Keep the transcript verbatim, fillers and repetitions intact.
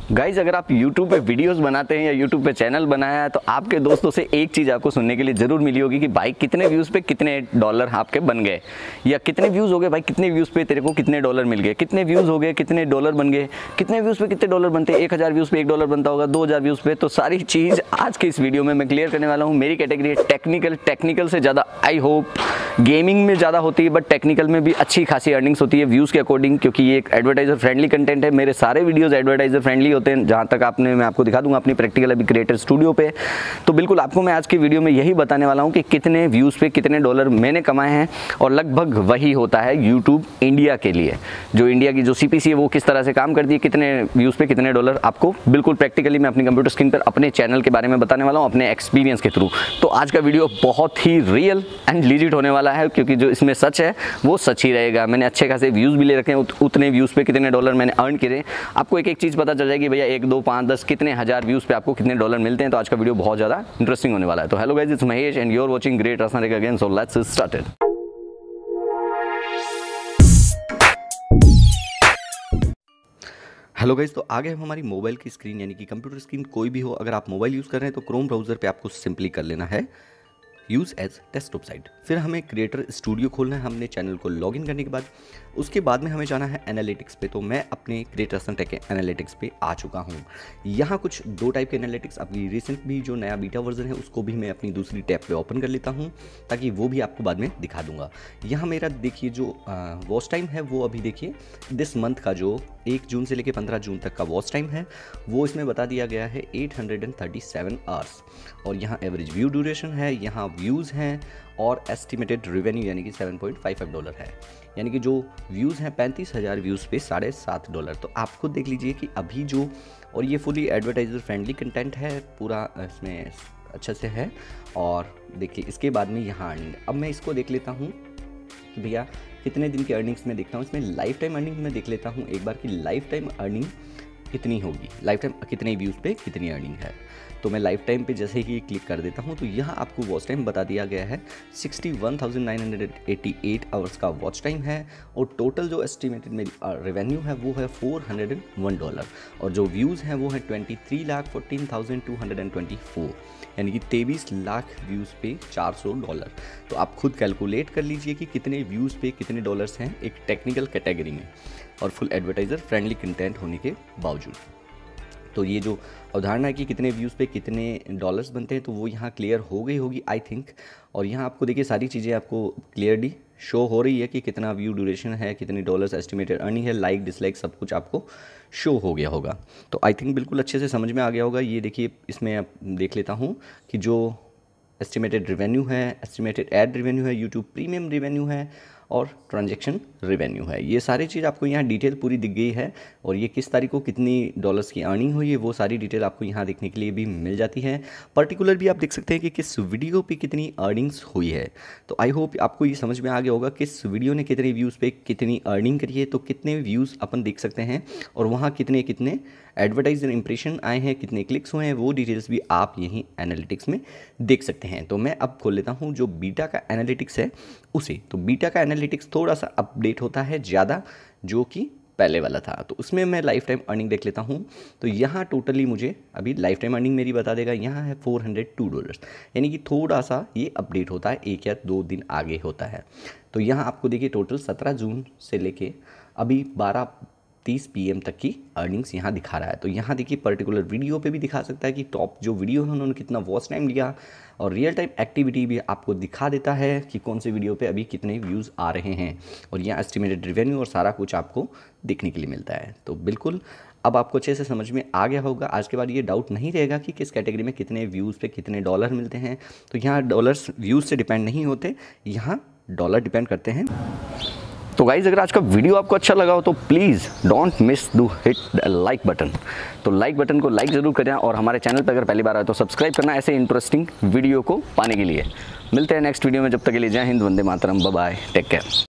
Guys अगर आप YouTube पे वीडियोस बनाते हैं या YouTube पे चैनल बनाया है तो आपके दोस्तों से एक चीज़ आपको सुनने के लिए ज़रूर मिली होगी कि भाई कितने व्यूज़ पे कितने डॉलर आपके बन गए, या कितने व्यूज़ हो गए भाई कितने व्यूज़ पे तेरे को कितने डॉलर मिल गए, कितने व्यूज़ हो गए कितने डॉलर बन गए, कितने व्यूज़ पे कितने डॉलर बनते हैं, एक हज़ार व्यूज़ पे एक डॉलर बनता होगा, दो हज़ार व्यूज़ पे। तो सारी चीज़ आज के इस वीडियो में मैं क्लियर करने वाला हूँ। मेरी कैटेगरी है टेक्निकल। टेक्निकल से ज़्यादा आई होप गेमिंग में ज़्यादा होती है, बट टेक्निकल में भी अच्छी खासी अर्निंग्स होती है व्यूज़ के अकॉर्डिंग, क्योंकि ये एक एडवर्टाइजर फ्रेंडली कंटेंट है। मेरे सारे वीडियोज़ एडवर्टाइजर फ्रेंडली होते हैं। जहाँ तक आपने मैं आपको दिखा दूंगा अपनी प्रैक्टिकल अभी क्रिएटर स्टूडियो पे। तो बिल्कुल आपको मैं आज की वीडियो में यही बताने वाला हूँ कि कितने व्यूज़ पे कितने डॉलर मैंने कमाए हैं, और लगभग वही होता है यूट्यूब इंडिया के लिए। जो इंडिया की जो सीपीसी है वो किस तरह से काम करती है, कितने व्यूज़ पे कितने डॉलर, आपको बिल्कुल प्रैक्टिकली मैं अपनी कंप्यूटर स्क्रीन पर अपने चैनल के बारे में बताने वाला हूँ, अपने एक्सपीरियंस के थ्रू। तो आज का वीडियो बहुत ही रियल एंड लीजिट होने वाला है, क्योंकि जो इसमें सच है वो सच ही रहेगा। मैंने अच्छे खासे व्यूज़ भी ले रखे हैं, उत, उतने व्यूज़ पे कितने डॉलर मैंने अर्न करे, आपको एक एक चीज़ पता चल जाएगी भैया, एक दो पाँच दस कितने हज़ार व्यूज़ पे आपको कितने डॉलर मिलते हैं। तो आज का वीडियो बहुत ज़्यादा इंटरेस्टिंग होने वाला है। तो hello guys, it's Mahesh and you are watching great Rajasthan again, so let's start it. Hello guys, तो आगे हम हमारी मोबाइल की स्क्रीन यानी कि कंप्यूटर स्क्रीन कोई भी हो, अगर आप मोबाइल यूज़ कर रहे हैं तो क्रोम ब्राउज़र पे आपको सिंपली कर लेना है यूज़ एज डेस्कटॉप साइट। फिर हमें क्रिएटर स्टूडियो खोलना है। हमने चैनल को लॉगिन करने के बाद उसके बाद में हमें जाना है एनालिटिक्स पे। तो मैं अपने क्रिएटर टेक के एनालिटिक्स पे आ चुका हूँ। यहाँ कुछ दो टाइप के एनालिटिक्स, अभी रिसेंट भी जो नया बीटा वर्जन है उसको भी मैं अपनी दूसरी टैब पे ओपन कर लेता हूँ, ताकि वो भी आपको बाद में दिखा दूंगा। यहाँ मेरा देखिए जो वॉच टाइम है वो अभी देखिए दिस मंथ का जो एक जून से लेकर पंद्रह जून तक का वॉच टाइम है वो इसमें बता दिया गया है eight hundred thirty seven hours. और यहाँ एवरेज व्यू ड्यूरेशन है, यहाँ व्यूज़ हैं, और एस्टिमेटेड रेवेन्यू यानी कि seven point five five dollar है। यानी कि जो व्यूज़ हैं पैंतीस हज़ार व्यूज़ पे साढ़े सात डॉलर। तो आप खुद देख लीजिए कि अभी जो, और ये फुली एडवर्टाइजर फ्रेंडली कंटेंट है, पूरा इसमें अच्छे से है। और देखिए इसके बाद में यहाँ अर्निंग, अब मैं इसको देख लेता हूँ कि भैया कितने दिन की अर्निंग्स में देखता हूँ। इसमें लाइफ टाइम अर्निंग में देख लेता हूँ एक बार कि लाइफ टाइम अर्निंग कितनी होगी, लाइफ टाइम कितने व्यूज़ पे कितनी अर्निंग है। तो मैं लाइफ टाइम पे जैसे ही क्लिक कर देता हूँ तो यहाँ आपको वॉच टाइम बता दिया गया है sixty one thousand nine hundred eighty eight hours का वॉच टाइम है। और टोटल जो एस्टिमेटेड मेरी रेवेन्यू है वो है फोर हंड्रेड वन डॉलर। और जो व्यूज़ हैं वो है twenty three lakh fourteen thousand two hundred twenty four, यानी कि तेईस लाख व्यूज़ पे चार सौ डॉलर। तो आप खुद कैलकुलेट कर लीजिए कि कितने व्यूज़ पे कितने डॉलर्स हैं एक टेक्निकल कैटेगरी में, और फुल एडवर्टाइज़र फ्रेंडली कंटेंट होने के बावजूद। तो ये जो अवधारणा है कि कितने व्यूज़ पे कितने डॉलर्स बनते हैं, तो वो यहाँ क्लियर हो गई होगी आई थिंक। और यहाँ आपको देखिए सारी चीज़ें आपको क्लियरली शो हो रही है कि कितना व्यू ड्यूरेशन है, कितने डॉलर्स एस्टिमेटेड अर्निंग है, लाइक डिसलाइक सब कुछ आपको शो हो गया होगा। तो आई थिंक बिल्कुल अच्छे से समझ में आ गया होगा। ये देखिए इसमें आप देख लेता हूँ कि जो एस्टिमेटेड रेवेन्यू है, एस्टिमेटेड एड रेवेन्यू है, यूट्यूब प्रीमियम रेवेन्यू है, और ट्रांजैक्शन रेवेन्यू है। ये सारी चीज़ आपको यहाँ डिटेल पूरी दिख गई है। और ये किस तारीख को कितनी डॉलर्स की अर्निंग हुई है वो सारी डिटेल आपको यहाँ देखने के लिए भी मिल जाती है। पर्टिकुलर भी आप देख सकते हैं कि किस वीडियो पे कितनी अर्निंग्स हुई है। तो आई होप आपको ये समझ में आ गया होगा किस वीडियो ने कितने व्यूज़ पे कितनी अर्निंग करी है। तो कितने व्यूज़ अपन देख सकते हैं, और वहाँ कितने कितने एडवर्टाइजर इंप्रेशन आए हैं, कितने क्लिक्स हुए हैं, वो डिटेल्स भी आप यहीं एनालिटिक्स में देख सकते हैं। तो मैं अब खोल लेता हूँ जो बीटा का एनालिटिक्स है उसे। तो बीटा का एनालिटिक्स थोड़ा सा अपडेट होता है ज़्यादा जो कि पहले वाला था। तो उसमें मैं लाइफ टाइम अर्निंग देख लेता हूँ। तो यहाँ टोटली मुझे अभी लाइफ टाइम अर्निंग मेरी बता देगा, यहाँ है फोर हंड्रेड टू डॉलर्स, यानी कि थोड़ा सा ये अपडेट होता है, एक या दो दिन आगे होता है। तो यहाँ आपको देखिए टोटल सत्रह जून से लेके अभी बारह तीस पी एम तक की अर्निंग्स यहाँ दिखा रहा है। तो यहाँ देखिए पर्टिकुलर वीडियो पे भी दिखा सकता है कि टॉप जो वीडियो है उन्होंने कितना वॉच टाइम लिया, और रियल टाइम एक्टिविटी भी आपको दिखा देता है कि कौन से वीडियो पे अभी कितने व्यूज़ आ रहे हैं। और यहाँ एस्टिमेटेड रेवेन्यू और सारा कुछ आपको देखने के लिए मिलता है। तो बिल्कुल अब आपको अच्छे से समझ में आ गया होगा। आज के बाद ये डाउट नहीं रहेगा कि किस कैटेगरी में कितने व्यूज़ पे कितने डॉलर मिलते हैं। तो यहाँ डॉलर्स व्यूज़ से डिपेंड नहीं होते, यहाँ डॉलर डिपेंड करते हैं। तो गाइज़ अगर आज का वीडियो आपको अच्छा लगा हो तो please don't miss do hit the like button. तो लाइक बटन को लाइक ज़रूर करें, और हमारे चैनल पर अगर पहली बार आए तो सब्सक्राइब करना ऐसे इंटरेस्टिंग वीडियो को पाने के लिए। मिलते हैं नेक्स्ट वीडियो में, जब तक के लिए जय हिंद, वंदे मातरम, बाय बाय, टेक केयर।